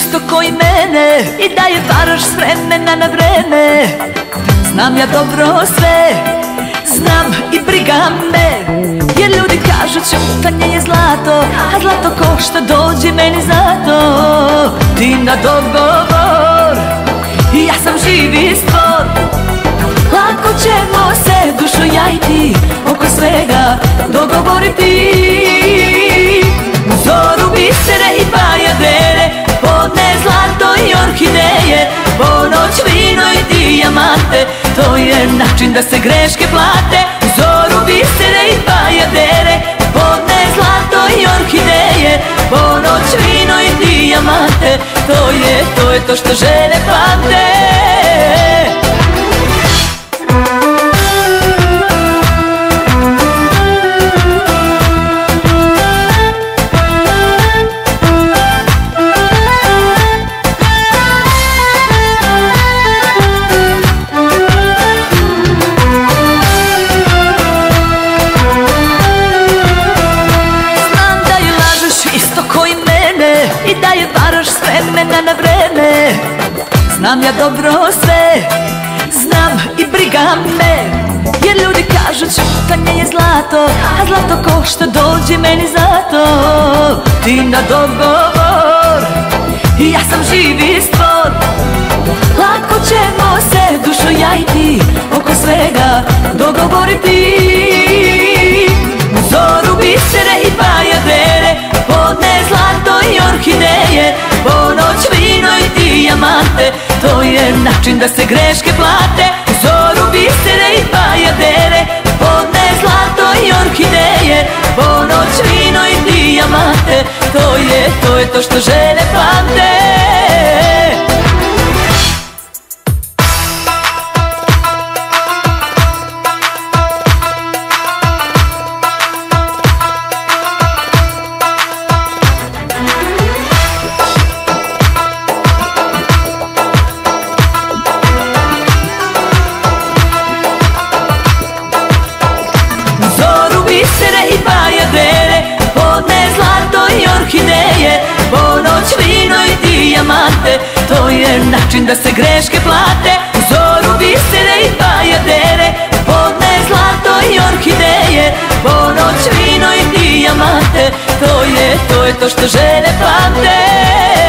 isto koji mene i da je varaš s vremena na vreme. Znam ja dobro sve, znam i briga me, jer ljudi kažu ćutanje je zlato, a zlato košta, dođi meni zato. Ti na dogovor i ja sam živi stvor, lako ćemo se dušo ja i ti oko svega dogovoriti. U zoru bisere i bajadere, podne zlato i orhideje, ponoć vino i dijamante, to je način da se greške plate. U zoru bisere i bajadere, podne zlato i orhideje, ponoć vino i dijamante, to je to što žene pamte. I da je varaš s vremena na vreme. Znam ja dobro sve, znam i briga me, jer ljudi kažu ćutanje je zlato, a zlato košta, dođi meni zato. Ti na dogovor i ja sam živi stvor, lako ćemo se dušo ja i ti oko svega dogovoriti. U zoru bisere i bajadere, podne zlato i orhideje, ponoć vino i dijamante, to je način da se greške plate. U zoru bisere i bajadere, podne zlato i orhideje, ponoć vino i dijamante, to je to što žene pamte. To je način da se greške plate. U zoru bisere i bajadere, podne zlato i orhideje, ponoć vino i dijamante, to je to što žene pamte.